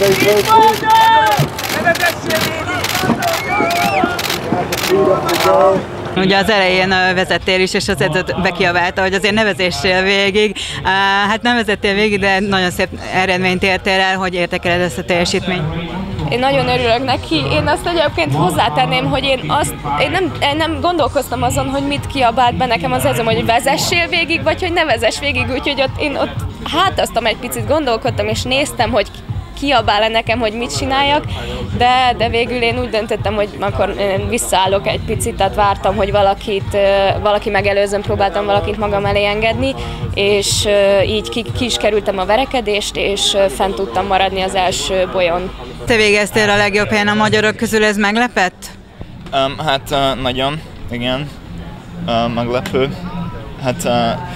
Ugye az elején vezettél is, és az edzőt bekiabálta, hogy azért ne vezessél végig. Hát nem vezettél végig, de nagyon szép eredményt értél el, hogy értékeled ezt a teljesítményt. Én nagyon örülök neki. Én azt egyébként hozzátenném, hogy én nem gondolkoztam azon, hogy mit kiabált be nekem az edzőm, hogy vezessél végig, vagy hogy ne vezess végig, úgyhogy én ott hátaztam egy picit, gondolkodtam, és néztem, hogy kiabál-e nekem, hogy mit csináljak, de végül én úgy döntöttem, hogy akkor visszaállok egy picit, tehát vártam, hogy valaki megelőzön, próbáltam valakit magam elé engedni, és így ki is kerültem a verekedést, és fent tudtam maradni az első bolyon. Te végeztél a legjobb helyen a magyarok közül, ez meglepett? Hát nagyon, igen, meglepő. Hát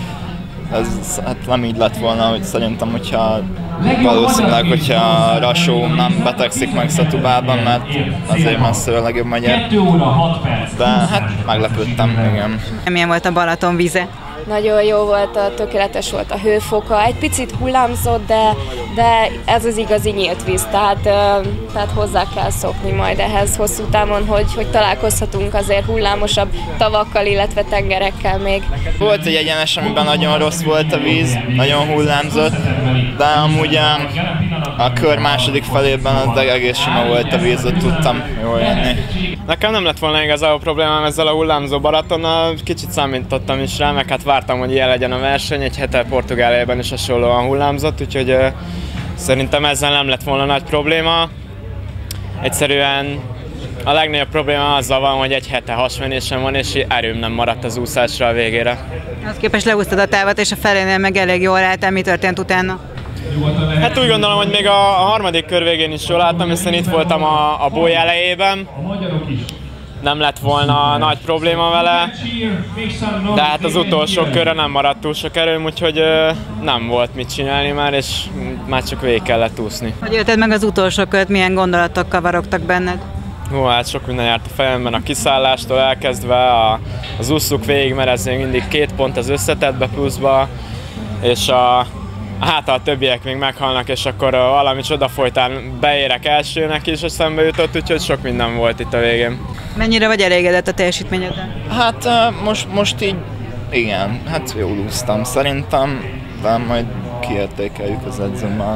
nem így lett volna, hogy szerintem, hogyha valószínűleg, hogyha Rasó nem betegszik meg Szatubában, mert azért messze a legjobb magyar. De hát meglepődtem, igen. Milyen volt a Balaton víze? Nagyon jó volt, tökéletes volt a hőfoka, egy picit hullámzott, de ez az igazi nyílt víz, tehát hozzá kell szokni majd ehhez hosszú távon, hogy találkozhatunk azért hullámosabb tavakkal, illetve tengerekkel még. Volt egy egyenes, amiben nagyon rossz volt a víz, nagyon hullámzott, de amúgy a kör második felében az egész sima volt a víz, ott tudtam jól jönni. Nekem nem lett volna igazából problémám ezzel a hullámzó Balatonnal, kicsit számítottam is rá, meg hát vártam, hogy ilyen legyen a verseny, egy hete Portugáliában is hasonlóan hullámzott, úgyhogy szerintem ezzel nem lett volna nagy probléma. Egyszerűen a legnagyobb probléma azzal van, hogy egy hete hasmenésem van, és erőm nem maradt az úszásra a végére. Az képest leúsztad a távot, és a felénél meg elég jól álltál. Mi történt utána? Hát úgy gondolom, hogy még a harmadik kör végén is jól álltam, hiszen itt voltam a boly elejében. Nem lett volna nagy probléma vele, de hát az utolsó körre nem maradt túl sok erőm, úgyhogy nem volt mit csinálni már, és már csak végig kellett úszni. Hogy élted meg az utolsó kört, milyen gondolatok kavarogtak benned? Hát sok minden járt a fejemben, a kiszállástól elkezdve, az ússzuk végig, mert ez még mindig 2 pont az összetettbe pluszba, és hát a többiek még meghalnak, és akkor valami csoda folytán beérek elsőnek is, és szembe jutott, úgyhogy sok minden volt itt a végén. Mennyire vagy elégedett a teljesítményedben? Hát most így igen, hát jól úsztam szerintem, de majd kiértékeljük az edzőmmel,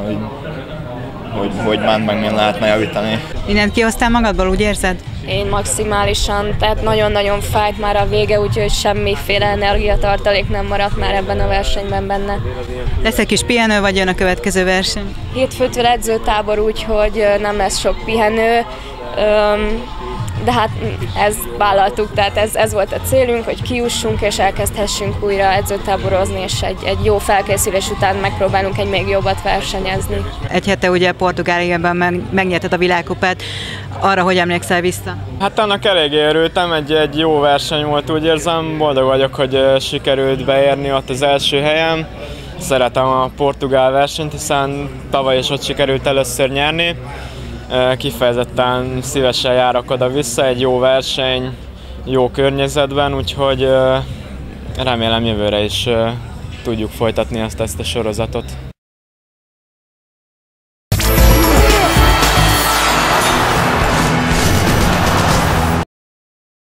hogy ment meg, milyen lehetne javítani. Mindent kihoztál magadból, úgy érzed? Én maximálisan, tehát nagyon-nagyon fájt már a vége, úgyhogy semmiféle energiatartalék nem maradt már ebben a versenyben benne. Lesz egy kis pihenő, vagy jön a következő verseny? Hétfőtől edzőtábor, úgyhogy nem lesz sok pihenő, de hát ezt vállaltuk, tehát ez volt a célunk, hogy kiussunk és elkezdhessünk újra edzőtáborozni, és egy jó felkészülés után megpróbálunk egy még jobbat versenyezni. Egy hete ugye Portugáliában megnyerted a világkupát, arra hogy emlékszel vissza? Hát annak eléggé örültem, egy jó verseny volt, úgy érzem, boldog vagyok, hogy sikerült beérni ott az első helyen. Szeretem a portugál versenyt, hiszen tavaly is ott sikerült először nyerni. Kifejezetten szívesen járok oda-vissza, egy jó verseny, jó környezetben, úgyhogy remélem jövőre is tudjuk folytatni ezt a sorozatot.